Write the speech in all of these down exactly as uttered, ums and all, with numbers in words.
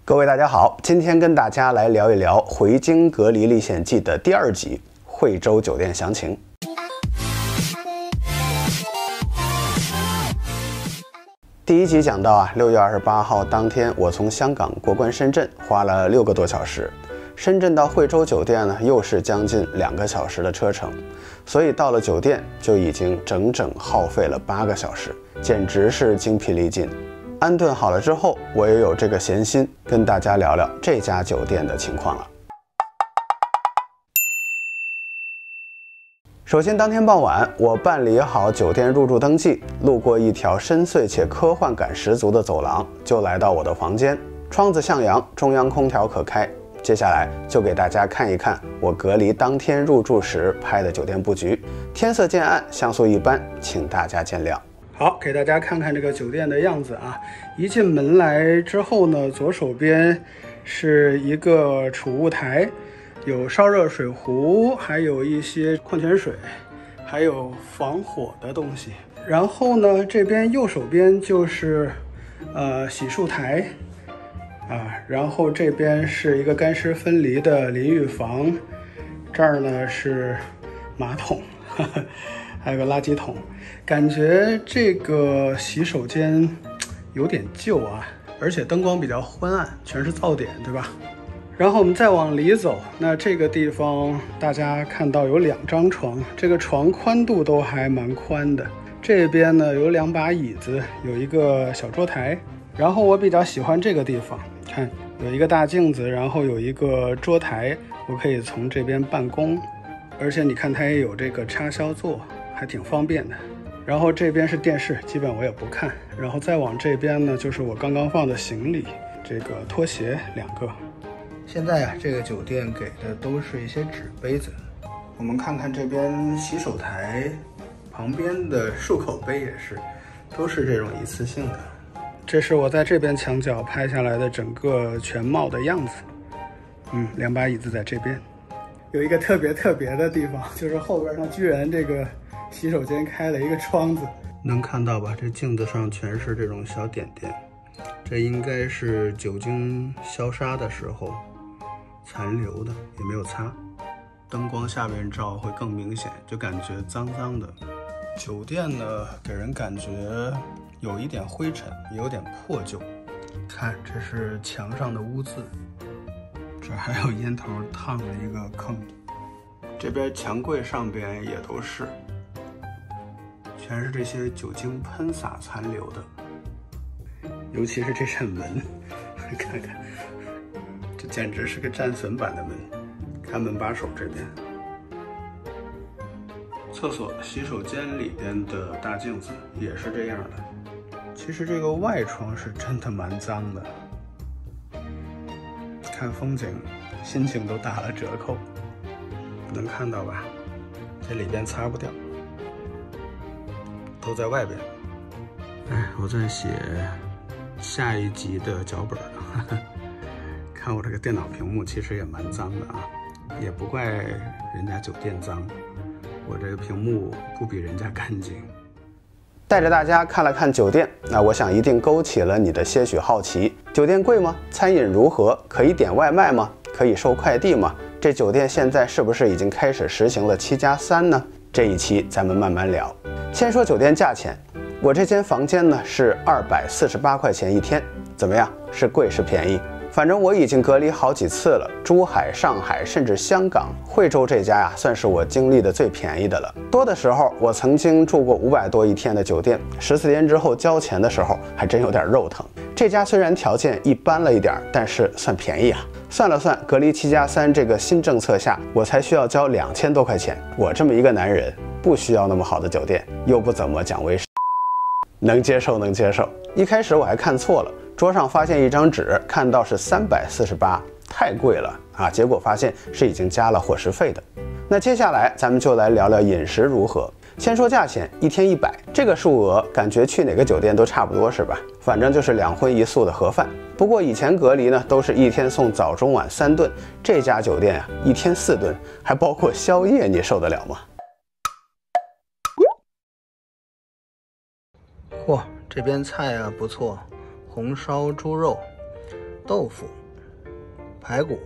各位大家好，今天跟大家来聊一聊《回京隔离历险记》的第二集惠州酒店详情。第一集讲到啊，六月二十八号当天，我从香港过关深圳，花了六个多小时。深圳到惠州酒店呢，又是将近两个小时的车程，所以到了酒店就已经整整耗费了八个小时，简直是精疲力尽。安顿好了之后，我也有这个闲心跟大家聊聊这家酒店的情况了。首先，当天傍晚，我办理好酒店入住登记，路过一条深邃且科幻感十足的走廊，就来到我的房间。窗子向阳，中央空调可开。接下来就给大家看一看我隔离当天入住时拍的酒店布局。天色渐暗，像素一般，请大家见谅。好，给大家看看这个酒店的样子啊。一进门来之后呢，左手边是一个储物台，有烧热水壶，还有一些矿泉水，还有防火的东西。然后呢，这边右手边就是呃洗漱台啊，然后这边是一个干湿分离的淋浴房，这儿呢是马桶，呵呵，还有个垃圾桶。感觉这个洗手间有点旧啊，而且灯光比较昏暗，全是噪点，对吧？然后我们再往里走，那这个地方大家看到有两张床，这个床宽度都还蛮宽的。这边呢有两把椅子，有一个小桌台。然后我比较喜欢这个地方，看有一个大镜子，然后有一个桌台，我可以从这边办公，而且你看它也有这个插销座，还挺方便的。然后这边是电视，基本我也不看。然后再往这边呢，就是我刚刚放的行李，这个拖鞋两个。现在啊，这个酒店给的都是一些纸杯子。我们看看这边洗手台旁边的漱口杯也是，都是这种一次性的。这是我在这边墙角拍下来的整个全貌的样子。嗯，两把椅子在这边。有一个特别特别的地方，就是后边上居然这个洗手间开了一个窗子，能看到吧？这镜子上全是这种小点点，这应该是酒精消杀的时候残留的，也没有擦。灯光下面照会更明显，就感觉脏脏的。酒店呢，给人感觉有一点灰尘，也有点破旧。看，这是墙上的污渍，这还有烟头烫了一个坑。这边墙柜上边也都是，全是这些酒精喷洒残留的。尤其是这扇门，看看，这简直是个战损版的门。看门把手这边。厕所、洗手间里边的大镜子也是这样的。其实这个外窗是真的蛮脏的，看风景，心情都打了折扣。能看到吧？这里边擦不掉，都在外边。哎，我在写下一集的脚本呢。看我这个电脑屏幕，其实也蛮脏的啊，也不怪人家酒店脏。我这个屏幕不比人家干净。带着大家看了看酒店，那我想一定勾起了你的些许好奇。酒店贵吗？餐饮如何？可以点外卖吗？可以收快递吗？这酒店现在是不是已经开始实行了七加三呢？这一期咱们慢慢聊。先说酒店价钱，我这间房间呢是二百四十八块钱一天，怎么样？是贵是便宜？反正我已经隔离好几次了，珠海、上海，甚至香港、惠州这家呀，算是我经历的最便宜的了。多的时候，我曾经住过五百多一天的酒店，十四天之后交钱的时候，还真有点肉疼。这家虽然条件一般了一点，但是算便宜啊。算了算，隔离七加三这个新政策下，我才需要交两千多块钱。我这么一个男人，不需要那么好的酒店，又不怎么讲卫生，能接受，能接受。一开始我还看错了。桌上发现一张纸，看到是三百四十八，太贵了啊！结果发现是已经加了伙食费的。那接下来咱们就来聊聊饮食如何。先说价钱，一天一百，这个数额感觉去哪个酒店都差不多是吧？反正就是两荤一素的盒饭。不过以前隔离呢，都是一天送早中晚三顿，这家酒店啊，一天四顿，还包括宵夜，你受得了吗？嚯，这边菜啊不错，红烧猪肉， 豆腐、排骨，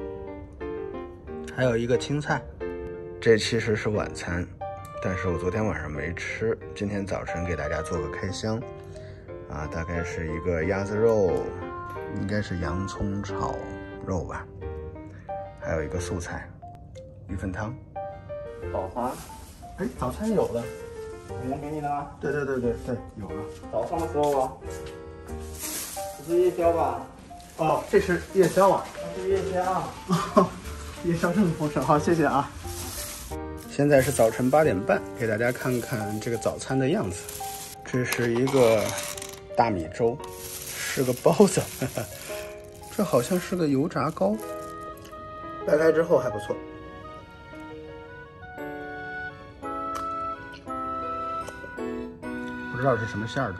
还有一个青菜。这其实是晚餐，但是我昨天晚上没吃，今天早晨给大家做个开箱。啊，大概是一个鸭子肉，应该是洋葱炒肉吧，还有一个素菜，一份汤。 早餐， 哎，早餐有了。 人家给你的吗？ 对对对对对，有了。 早上的时候啊，这是夜宵吧？ 哦，这是夜宵啊。 这是夜宵。 哦，夜宵这么丰盛，好，谢谢啊。现在是早晨八点半，给大家看看这个早餐的样子。这是一个大米粥，是个包子，呵呵，这好像是个油炸糕。掰开之后还不错。不知道是什么馅儿的。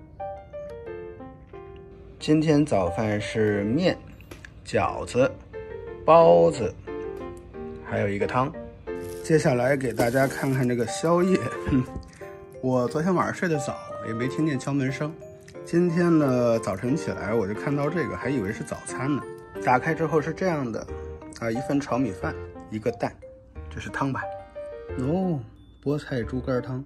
今天早饭是面、饺子、包子，还有一个汤。接下来给大家看看这个宵夜。我昨天晚上睡得早，也没听见敲门声。今天呢，早晨起来我就看到这个，还以为是早餐呢。打开之后是这样的，啊，一份炒米饭，一个蛋，这是汤吧？哦，菠菜猪肝汤。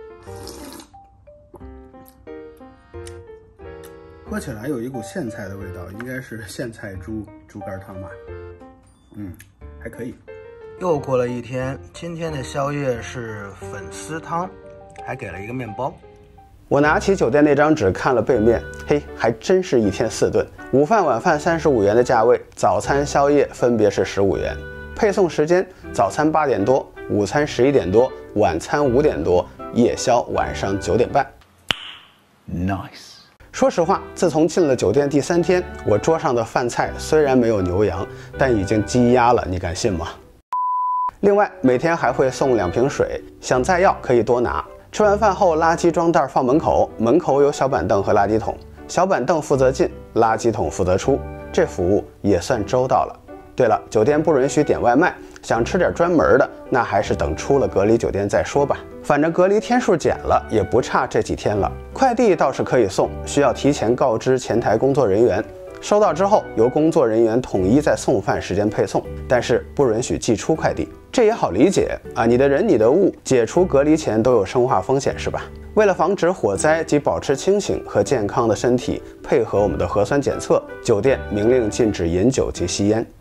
喝起来有一股苋菜的味道，应该是苋菜猪猪肝汤吧。嗯，还可以。又过了一天，今天的宵夜是粉丝汤，还给了一个面包。 我拿起酒店那张纸看了背面，嘿，还真是一天四顿，午饭晚饭三十五元的价位，早餐宵夜分别是十五元。配送时间：早餐八点多，午餐十一点多，晚餐五点多，夜宵晚上九点半。Nice。说实话，自从进了酒店第三天，我桌上的饭菜虽然没有牛羊，但已经积压了，你敢信吗？另外，每天还会送两瓶水，想再要可以多拿。吃完饭后，垃圾装袋放门口，门口有小板凳和垃圾桶，小板凳负责进，垃圾桶负责出，这服务也算周到了。对了，酒店不允许点外卖，想吃点专门的，那还是等出了隔离酒店再说吧。反正隔离天数减了，也不差这几天了。快递倒是可以送，需要提前告知前台工作人员，收到之后由工作人员统一在送饭时间配送，但是不允许寄出快递。这也好理解啊，你的人你的物解除隔离前都有生化风险是吧？为了防止火灾及保持清醒和健康的身体，配合我们的核酸检测，酒店明令禁止饮酒及吸烟。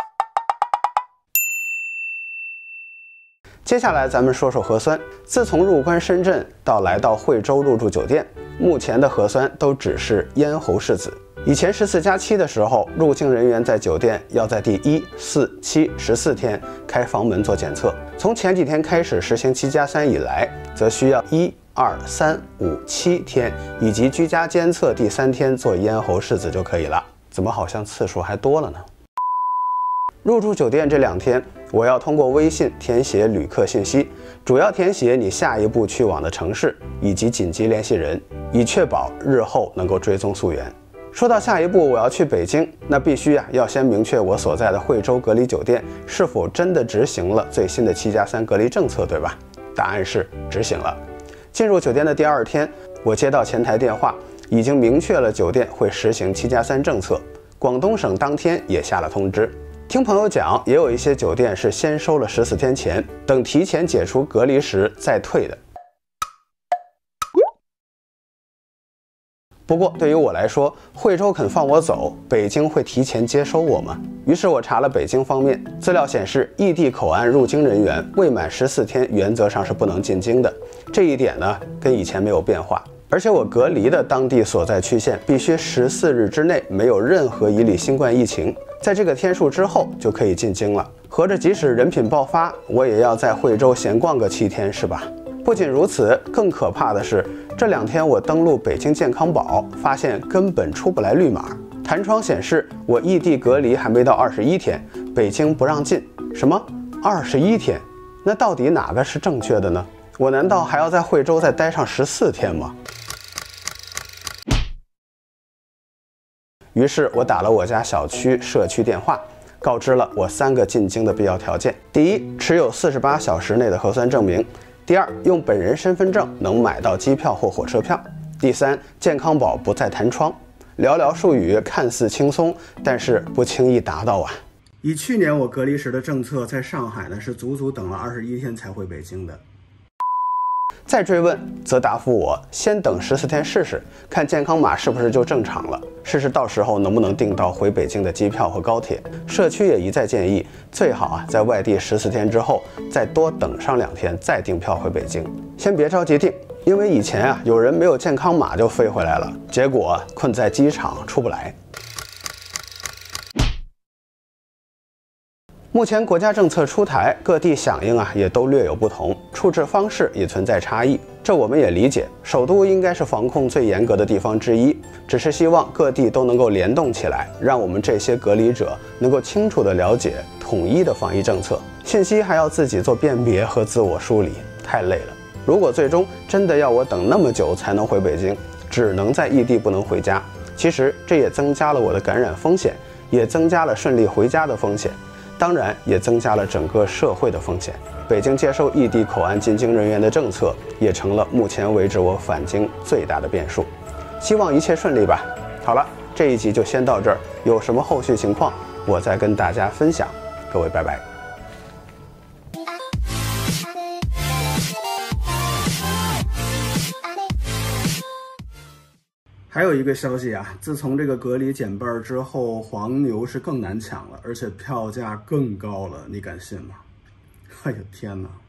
接下来咱们说说核酸。自从入关深圳到来到惠州入住酒店，目前的核酸都只是咽喉拭子。以前十四加七的时候，入境人员在酒店要在第一、四、七、十四天开房门做检测。从前几天开始实行七加三以来，则需要一、二、三、五、七天以及居家监测第三天做咽喉拭子就可以了。怎么好像次数还多了呢？入住酒店这两天，我要通过微信填写旅客信息，主要填写你下一步去往的城市以及紧急联系人，以确保日后能够追踪溯源。说到下一步我要去北京，那必须啊要先明确我所在的惠州隔离酒店是否真的执行了最新的七加三隔离政策，对吧？答案是执行了。进入酒店的第二天，我接到前台电话，已经明确了酒店会实行七加三政策，广东省当天也下了通知。听朋友讲，也有一些酒店是先收了十四天钱，等提前解除隔离时再退的。不过对于我来说，惠州肯放我走，北京会提前接收我吗？于是我查了北京方面资料，显示异地口岸入京人员未满十四天原则上是不能进京的，这一点呢跟以前没有变化。而且我隔离的当地所在区县必须十四日之内没有任何一例新冠疫情，在这个天数之后就可以进京了。合着即使人品爆发，我也要在惠州闲逛个七天是吧？不仅如此，更可怕的是，这两天我登录北京健康宝，发现根本出不来绿码，弹窗显示我异地隔离还没到二十一天，北京不让进。什么？二十一天？那到底哪个是正确的呢？我难道还要在惠州再待上十四天吗？于是我打了我家小区社区电话，告知了我三个进京的必要条件：第一，持有四十八小时内的核酸证明；第二，用本人身份证能买到机票或火车票；第三，健康宝不再弹窗。 寥寥数语看似轻松，但是不轻易达到啊。 以去年我隔离时的政策，在上海呢是足足等了二十一天才回北京的。 再追问，则答复我先等十四天试试，看健康码是不是就正常了，试试到时候能不能订到回北京的机票和高铁。社区也一再建议，最好啊在外地十四天之后再多等上两天再订票回北京，先别着急订，因为以前啊有人没有健康码就飞回来了，结果困在机场出不来。目前国家政策出台，各地响应啊也都略有不同，处置方式也存在差异，这我们也理解。首都应该是防控最严格的地方之一，只是希望各地都能够联动起来，让我们这些隔离者能够清楚地了解统一的防疫政策，信息还要自己做辨别和自我梳理，太累了。如果最终真的要我等那么久才能回北京，只能在异地不能回家，其实这也增加了我的感染风险，也增加了顺利回家的风险。当然，也增加了整个社会的风险。北京接收异地口岸进京人员的政策，也成了目前为止我返京最大的变数。希望一切顺利吧。好了，这一集就先到这儿，有什么后续情况，我再跟大家分享。各位，拜拜。 还有一个消息啊，自从这个隔离减半之后，黄牛是更难抢了，而且票价更高了，你敢信吗？哎呦天哪！